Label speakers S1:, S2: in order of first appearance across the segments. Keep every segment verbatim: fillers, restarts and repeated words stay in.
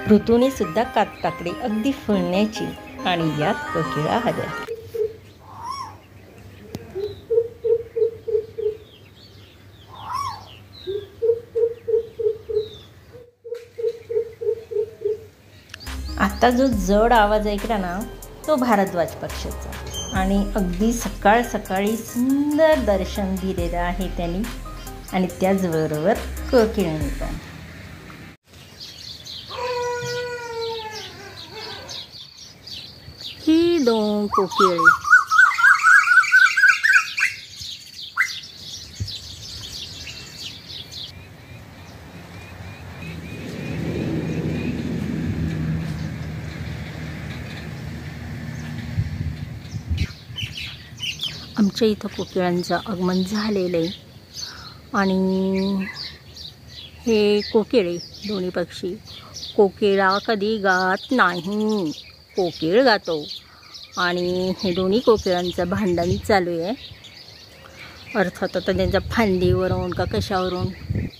S1: ऋतूने सुद्धा कात टाकली अगदी फुलण्याची आणि यात कोकिळा आल्या. आता जो जड आवाज ऐकला ना तो भारद्वाज पक्षाचा आणि अगदी सकाळ सकाळी सुंदर दर्शन दिलेलं आहे त्यांनी आणि त्याचबरोबर कोकिळाने पण. ही दोन कोकिळे आमच्या इथं कोकिळांचं आगमन झालेलं आहे आणि हे कोकिळे दोन्ही पक्षी कोकिळा कधी गात नाही, कोकिळ गातो आणि हे दोन्ही कोकिळांचं भांडण चालू आहे. अर्थात आता त्यांच्या फांदीवरून का कशावरून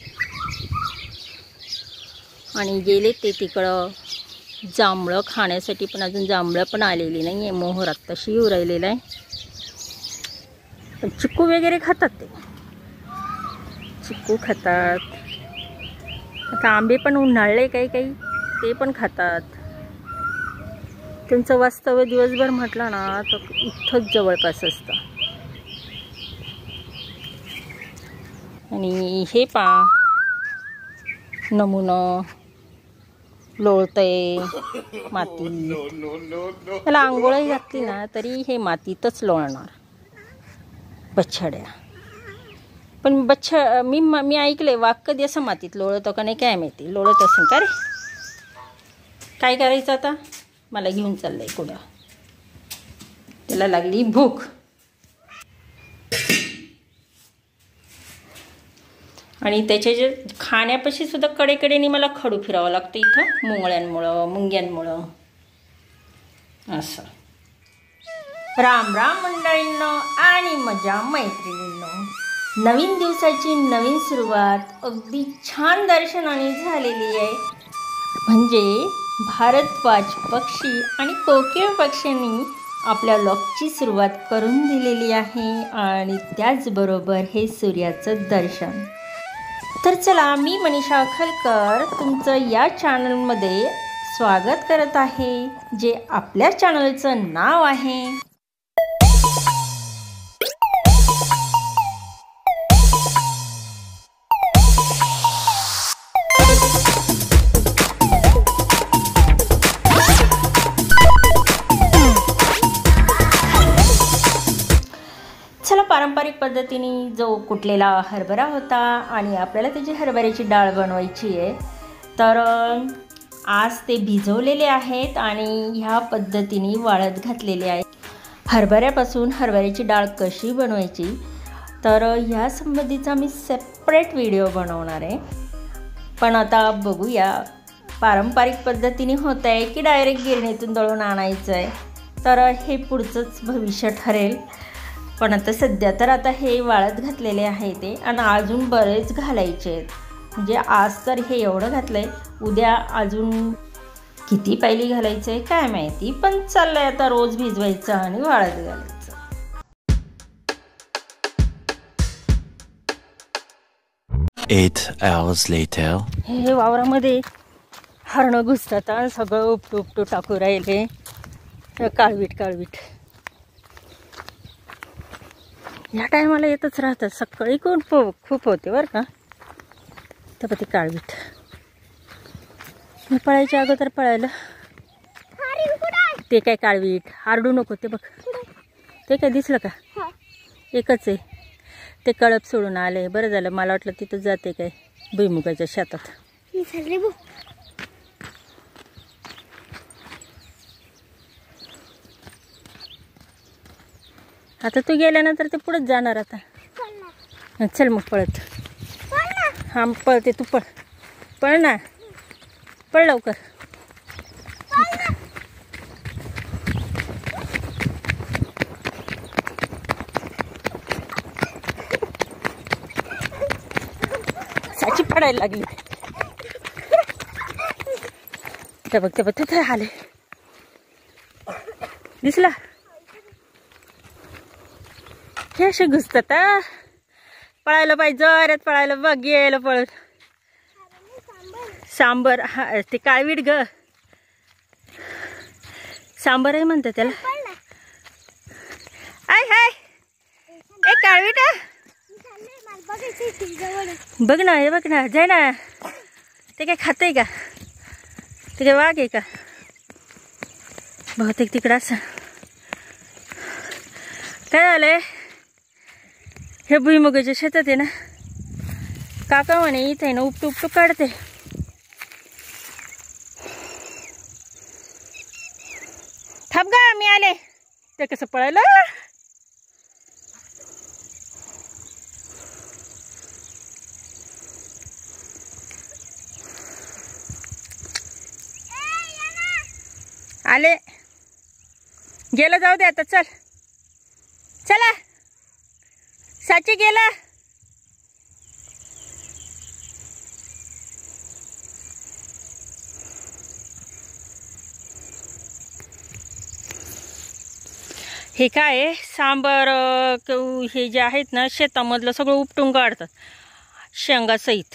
S1: आणि गेले ते तिकडं जांभळं खाण्यासाठी, पण अजून जांभळं पण आलेली नाही आहे. मोहर आत्ताशी येऊ राहिलेला आहे. पण चिक्कू वगैरे खातात, ते चिक्कू खातात. आता आंबे पण उन्हाळले काही काही ते पण खातात. त्यांचं वास्तव्य दिवसभर म्हटलं ना तर इथंच जवळपास असतं. आणि हे पा नमुनं लोळतंय माती, त्याला आंघोळही घातली ना तरी हे मातीतच लोळणार बछड्या. पण बच्छ मी मी ऐकले वाघ कधी असं मातीत लोळतो का नाही काय माहिती, लोळत असेल का रे. काय करायचं आता, मला घेऊन चाललंय कुठं, त्याला लागली भूक. आणि त्याच्या जे खाण्यापाशी सुद्धा कडेकडेने मला खडू फिरावं लागतं इथं मुंगळ्यांमुळं मुंग्यांमुळं असं. राम राम मंडळींनो आणि मजा मैत्रिणींनो, नवीन दिवसाची नवीन सुरुवात अगदी छान दर्शनाने झालेली आहे. म्हणजे भारद्वाज पक्षी आणि कोकिळ पक्षींनी आपल्या लॉकची सुरुवात करून दिलेली आहे आणि त्याचबरोबर हे सूर्याचं दर्शन. तर चला, मी मनीषा अखलकर तुमचं या चॅनलमध्ये स्वागत करत आहे, जे आपल्या चॅनलचं नाव आहे पारंपरिक पद्धतीने जो कुटलेला हरभरा होता आणि आपल्याला त्याची हरभऱ्याची डाळ बनवायची आहे. तर आज ते भिजवलेले आहेत आणि ह्या पद्धतीने वाळत घातलेले आहेत. हरभऱ्यापासून हरभऱ्याची डाळ कशी बनवायची तर ह्या संबंधीचा मी सेपरेट व्हिडिओ बनवणार आहे. पण आता बघूया पारंपरिक पद्धतीने होत आहे की डायरेक्ट गिरणीतून दळून आणायचं आहे, तर हे पुढचंच भविष्य ठरेल. पण आता सध्या तर आता हे वाळत घातलेले आहे ते, आणि अजून बरेच घालायचे आहेत. म्हणजे आज तर हे एवढं घातलं आहे, उद्या अजून किती पायली घालायचं आहे काय माहिती. पण चाललं आहे आता रोज भिजवायचं आणि वाळत घालायचं.
S2: Eight hours later.
S1: हे वावरामध्ये हरणं घुसतात आणि सगळं उपटू उपटू टाकू राहिले. काळवीट काळवीट ह्या टायमाला येतच राहतात. सकाळी कोण खूप होते बरं का. तर ते काळवीट मी पळायच्या अगोदर पळायला. ते काय काळवीट आरडू नको. ते बघ ते काय दिसलं का, एकच आहे. ते कळप सोडून आले. बरं झालं, मला वाटलं तिथं जाते काय भुईमुगाच्या शेतात. आता तू गेल्यानंतर ते पुढेच जाणार. आता चल मग पळत. हा पळते, तू पळ पळ ना, पळ लवकर. साची पडायला लागली. ते बघ ते बघ तिथे आले. दिसला हे असे घुसतात. पळायला पाहिजे जोरात पळायला. बघ गेलं पळत. सांबर हा ते काळवीट ग. सांबर आहे म्हणतात त्याला. आय हाय ए काळवीट बघ ना. हे बघ ना जाय ना. ते काय खातंय का? ते काय वाघ आहे का? बहुतेक तिकडं असं. काय झालंय हे भुईमुगाच्या शेतात आहे ना. काका म्हणे इथे आहे ना उपटू उपटू काढते. थांब गा मी आले. ते कसं पळायला. आले गेलं. जाऊ दे आता. चल चला. साची गेला. हे काय आहे सांबर हे जे आहेत ना शेतामधलं सगळं उपटून काढतात शेंगासहित.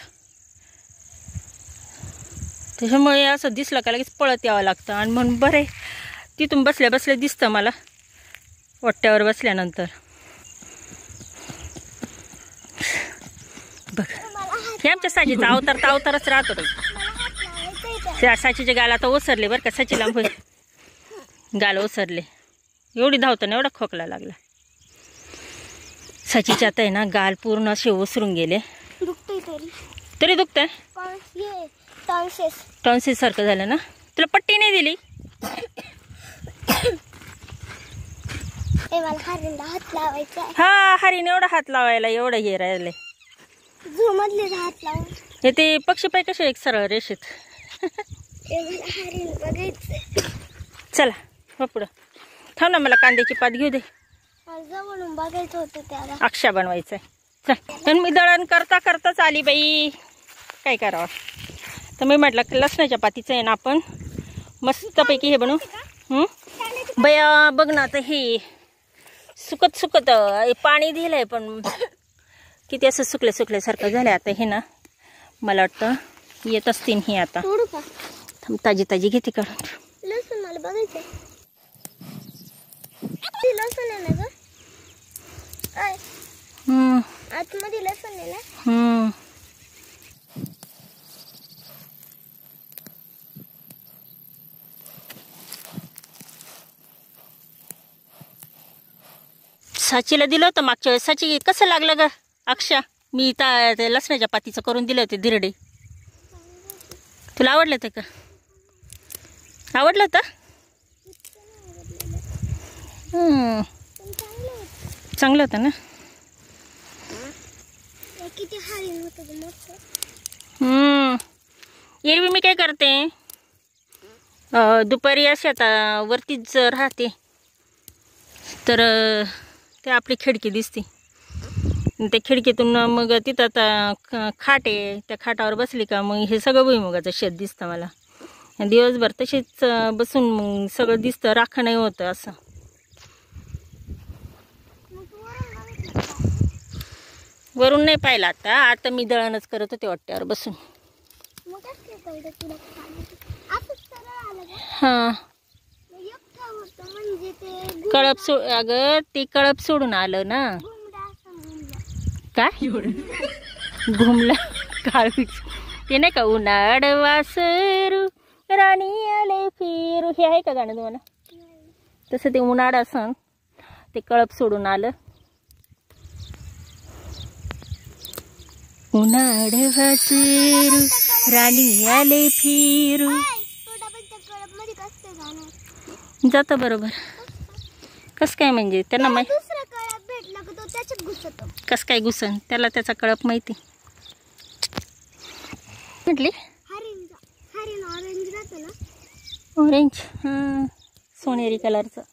S1: त्याच्यामुळे असं दिसलं का लगेच पळत यावं लागतं. आणि म्हणून बरे तिथून बसल्या बसल्या दिसतं मला ओट्यावर बसल्यानंतर. बघ हे आमच्या साचीचा अवतार तर अवतारच राहतो. त्या साचीचे गाल आता ओसरले बरं का. साची लांब गाल ओसरले. एवढी धावताना एवढा खोकला लागला. साचीचे आता आहे ना गाल पूर्ण असे ओसरून गेले. तरी दुखतंय. टॉन्सिस सारखं झालं ना. तुला पट्टी नाही दिली. हा हरीने एवढा हात लावायला एवढं हे राहिले. हे ते पक्षी पाय कसे एक सरळ रेषेत. चला हो पुढं. थांब ना मला कांद्याची पात घेऊ दे. बघायचं होतं त्याला. अक्षा बनवायचंय. चल मी दळण करता करताच आली बाई. काय करावं. तर मी म्हटलं लसणाच्या पातीचं आहे ना आपण मस्तपैकी हे बनवू. हं बया बघ ना आता हे सुकत सुकत पाणी दिलंय पण किती असं सुकले सुकल्यासारखं झालं. आता हे ना मला वाटतं येत असतील हे आता. थांब ताजी ताजी घेते काढून. लसूण मला बघायचं. लसूण आहे ना ग. हम्म आतमध्ये लसूण आहे ना. हम्म साचीला दिलं होतं मागच्या वेळेस. साची कसं लागलं ग अक्षा. मी त्या लसणाच्या पातीचं करून दिले होते धिरडे. तुला आवडलं ते का? आवडलं होतं. हम्म चांगलं होतं ना. हम्म एरवी मी काय करते दुपारी अशी आता वरतीच राहते तर ते आपली खिडकी दिसते. त्या खिडकीतून मग तिथं आता खाट आहे. त्या खाटावर बसली का मग हे सगळं भुईमुगाचं शेत दिसतं मला. दिवसभर तशीच बसून मग सगळं दिसतं. राखं नाही होतं असं. वरून नाही पाहिलं आता. आता मी दळणच करत होते वाट्यावर बसून. हां कळप सो अगं ते कळप सोडून आलं ना. काय घुमलं काळवीट. ते नाही का उन्हाळ वासरू राणी आले फिरू हे आहे का गाणं तुम्हाला? तसं ते उन्हाळ असं ते कळप सोडून आलं. उन्हाळ वासरू राणी आले फिरू जातं बरोबर. कस काय म्हणजे त्यांना माहिती कस काय घुसन त्याला त्याचा कळप माहिती म्हटली. ऑरेंज हां सोनेरी कलरचं.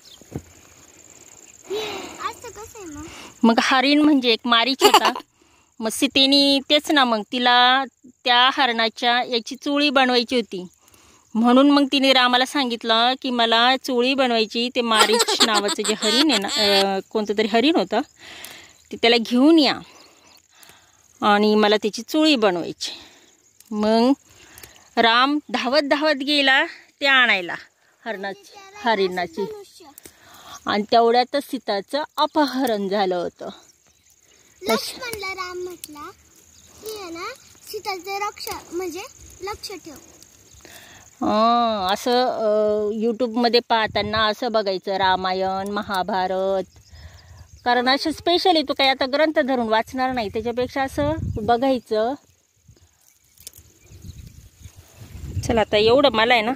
S1: मग हरिण म्हणजे एक मारीच होता मग सीतेनी तेच ना, मग तिला त्या हरणाच्या याची चोळी बनवायची होती, म्हणून मग तिने रामाला सांगितलं की मला चोळी बनवायची. ते मारीच नावाचं जे हरिण आहे ना, कोणतं तरी हरिण होतं, ते त्याला घेऊन या आणि मला त्याची चोळी बनवायची. मग राम धावत धावत गेला ते आणायला हरणाची हरिणाची, आणि तेवढ्यातच सीताचं अपहरण झालं होतं.
S3: लक्ष्मणला राम म्हटला की आहे ना, सीताचे रक्षा म्हणजे लक्ष ठेव.
S1: असं यूट्यूबमध्ये पाहताना असं बघायचं रामायण महाभारत, कारण असं स्पेशली तू काही आता ग्रंथ धरून वाचणार नाही, त्याच्यापेक्षा असं बघायचं. चला आता एवढं मला आहे ना,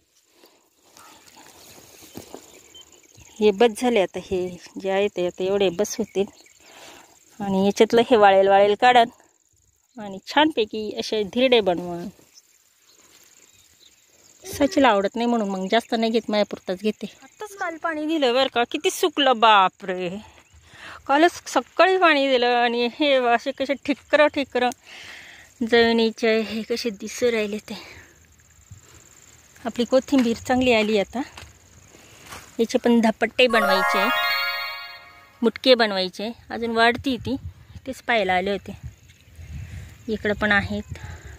S1: हे बस झाले. आता हे जे आहे ते आता एवढे बस होतील, आणि याच्यातलं हे वाळेल वाळेल काढन आणि छानपैकी असे धिरडे बनवून. सचीला आवडत नाही म्हणून मग जास्त नाही घेत, माझ्यापुरताच घेते. आत्ताच काल पाणी दिलं बरं का, किती सुकलं बापरे. कालच सकाळी पाणी दिलं आणि हे असे कसे ठिक्कर ठिक्कर जमिनीचे हे कसे दिसू राहिले. ते आपली कोथिंबीर चांगली आली. आता याचे पण धपट्टे बनवायचे, मुटके बनवायचे, अजून वाढती ती, तेच पाहायला आले होते. इकडं पण आहेत.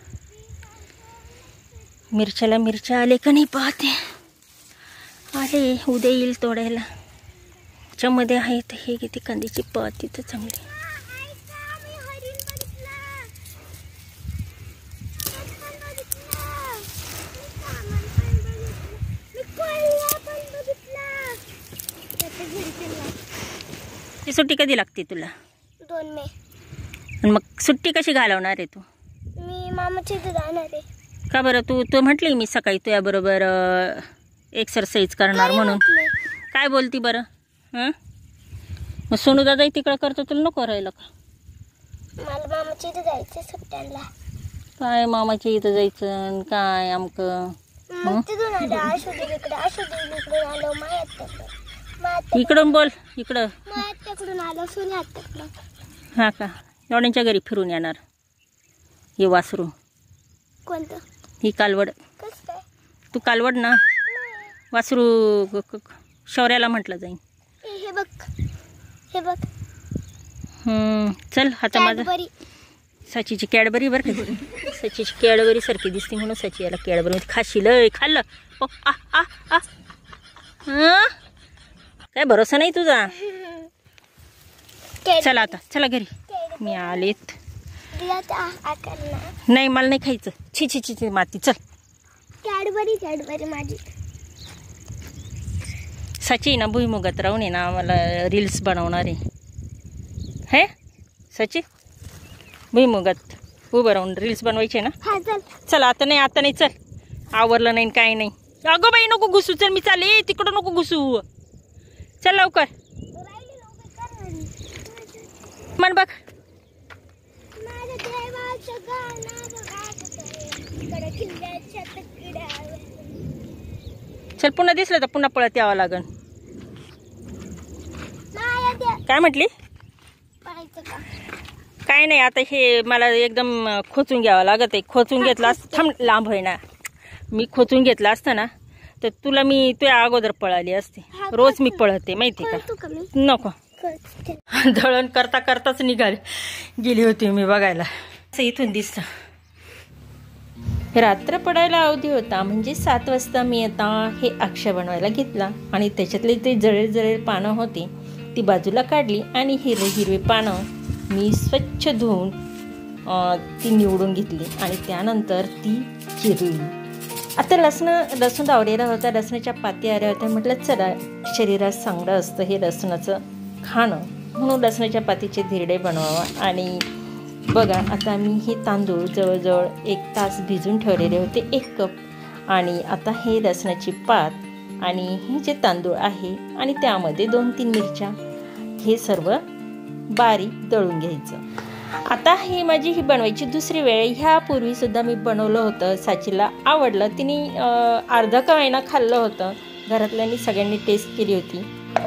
S1: मिरच्याला मिरच्या आले का नाही पाहते. आले, उद्या येईल तोडायला. त्याच्यामध्ये आहेत हे किती कांद्याची पात तिथं चांगली. ती सुट्टी कधी लागते तुला?
S3: दोन मे.
S1: आणि मग सुट्टी कशी घालवणार आहे तू?
S3: मी मामाच्या इथे जाणार आहे.
S1: का बरं? तू तू म्हटली मी सकाळी तुझ्याबरोबर एक्सरसाइज करणार म्हणून. काय बोलती बरं? हां, मग सोनू दादा तिकडं करतो, तुला नको राहिलं का?
S3: मला मामाच्या इथे जायचं सुट्ट्यांना.
S1: काय मामाच्या इथं जायचं काय आमकं?
S3: मग तिथून आलं आशुदेवी इकडे, आशुदेवी इकडून आलो मायात्याकडे,
S1: इकडून बोल. इकडं
S3: मायात्याकडून आलो सोन्यात्याकडे.
S1: हां का? एवढ्यांच्या घरी फिरून येणार हे वासरू.
S3: कोणतं?
S1: ही कालवड.
S3: कसं काय?
S1: तू कालवड ना, वासरू शौर्याला म्हटलं जाईन.
S3: हे बघ, हे बघ.
S1: हम्म, चल आता माझं
S3: कॅडबरी.
S1: सचीची कॅडबरी बरं का, सचीची कॅडबरी सारखी दिसते म्हणून सची याला कॅडबरी खाशील खाल्लं. ओ आ आ आ हं? काय भरोसा नाही तुझा. चला आता, चला घरी, मी आलेत. नाही मला नाही खायचं, छी छी छी छी माती. चल
S3: कॅडबरी, कॅडबरी माझी.
S1: सची ना भुईमुगात राहून आहे ना, मला रील्स बनवणार आहे. हे सची भुईमुगात उभं राहून रील्स बनवायचे ना.
S3: हा चल.
S1: चल आता नाही, आता नाही, चल. आवरलं नाही काही नाही. अगं बाई नको घुसू, चल मी चाले तिकडं, नको घुसू, चल लवकर. मन बघ. चल पुन्हा दिसलं तर पुन्हा पळत यावं लागन. काय म्हटली? काय नाही, आता हे मला एकदम खोचून घ्यावं लागत आहे. खोचून घेतला असतं, थांब लांब होईना, मी खोचून घेतला असतं ना तर तुला मी तुझ्या अगोदर पळाली असते. रोज मी पळते माहिती का. नको, दळण करता करताच निघाले गेली होती मी बघायला. असं इथून दिसतं. रात्र पडायला अवधी होता, म्हणजे सात वाजता मी आता हे अक्ष बनवायला घेतला आणि त्याच्यातले ते जळेल जळेल पानं होती ती बाजूला काढली आणि हिरवे हिरवे पानं मी स्वच्छ धुवून ती निवडून घेतली आणि त्यानंतर ती चिरली. आता लसण लसूण आवडलेला होता, लसणाच्या पाती आल्या होत्या. म्हटलं चला शरीरात चांगलं असतं हे लसणाचं खाणं, म्हणून लसणाच्या पातीचे धिरडे बनवावं. आणि बघा आता मी हे तांदूळ जवळजवळ एक तास भिजून ठेवलेले होते, एक कप. आणि आता हे लसणाची पात आणि हे जे तांदूळ आहे आणि त्यामध्ये दोन तीन मिरच्या, हे सर्व बारीक दळून घ्यायचं. आता ही माझी ही बनवायची दुसरी वेळ. ह्यापूर्वीसुद्धा मी बनवलं होतं, साचीला आवडलं, तिने अर्धा का वेळा खाल्लं होतं. घरातल्यांनी सगळ्यांनी टेस्ट केली होती.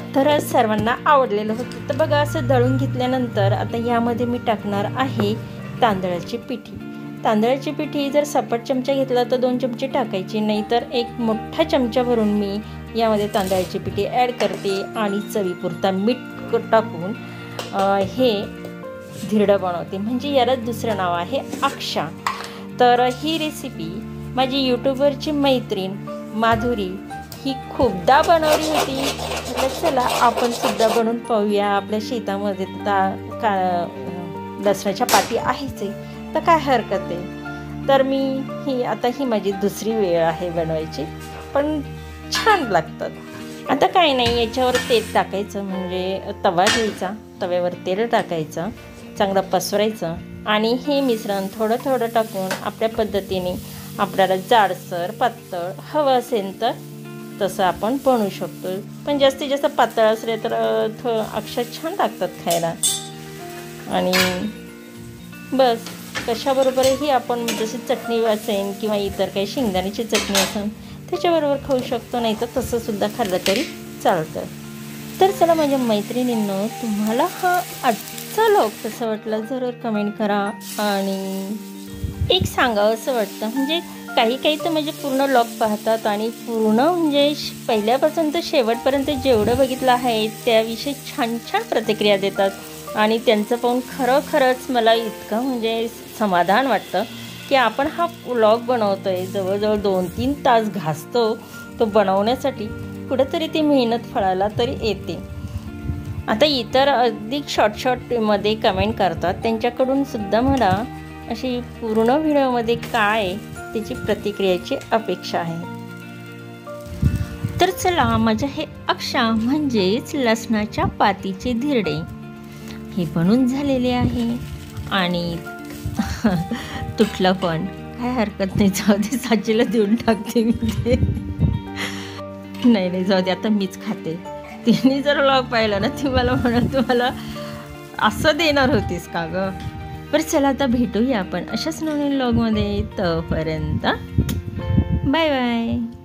S1: तर सर्वांना आवडलेलं होतं. तर बघा असं दळून घेतल्यानंतर आता यामध्ये मी टाकणार आहे तांदळाची पिठी. तांदळाची पिठी जर सपाट चमचा घेतला तर दोन चमचे टाकायची, नाहीतर एक मोठा चमचा भरून मी यामध्ये तांदळाची पिठी ॲड करते आणि चवीपुरता मीठ टाकून हे धिरडं बनवते. म्हणजे याला दुसरं नाव आहे अक्षा. तर ही रेसिपी माझी यूट्यूबवरची मैत्रीण माधुरी ही खूपदा बनवली होती. म्हटलं चला आपण सुद्धा बनवून पाहूया. आपल्या शेतामध्ये ता का लसणाच्या पाती आहेच आहे, तर काय हरकत आहे. तर मी ही आता ही माझी दुसरी वेळ आहे बनवायची, पण छान लागतात. आता काही नाही, याच्यावर तेल टाकायचं, म्हणजे तवा घ्यायचा, तव्यावर तेल टाकायचं, चांगलं पसरायचं आणि हे मिश्रण थोडं थोडं टाकून आपल्या पद्धतीने आपल्याला जाडसर पातळ हवं असेल तर तसं आपण बनवू शकतो. पण जास्तीत जास्त पातळ असले तर थ अक्षर छान लागतात खायला. आणि बस कशाबरोबरही आपण जशी चटणी असेल किंवा इतर काही शेंगदाण्याची चटणी असेल त्याच्याबरोबर खाऊ शकतो, नाही तर तसंसुद्धा खाल्लं तरी चालतं. तर चला माझ्या मैत्रिणींनो, तुम्हाला हा आजचा व्लॉग कसा वाटला जरूर कमेंट करा. आणि एक सांगावं असं वाटतं, म्हणजे काही काही तर म्हणजे पूर्ण व्लॉग पाहतात आणि पूर्ण म्हणजे पहिल्यापासून तर शेवटपर्यंत जेवढं बघितलं आहे त्याविषयी छान छान प्रतिक्रिया देतात आणि त्यांचं पाहून खरोखरच मला इतकं म्हणजे समाधान वाटतं की आपण हा व्लॉग बनवतो आहे, जवळजवळ दोन तीन तास घासतो तो बनवण्यासाठी, कुठंतरी ती मेहनत फळाला तरी येते. आता इतर अधिक शॉर्ट शॉर्टमध्ये कमेंट करतात, त्यांच्याकडून सुद्धा मला अशी पूर्ण व्हिडिओमध्ये काय त्याची प्रतिक्रियाची अपेक्षा आहे. तर चला, माझ्या हे अक्षा म्हणजेच लसणाच्या पातीचे धिरडे हे बनून झालेले आहे. आणि तुटलं पण काय हरकत नाही, जाऊ दे, साजीला देऊन टाकते मी ते. नाही नाही जाऊ दे, आता मीच खाते. तिने जर व्लॉग पाहिला ना ती मला म्हणत तुम्हाला असं देणार होतीस का गं. बरं चला, आता भेटूया आपण अशाच नवीन व्लॉगमध्ये. तोपर्यंत बाय बाय.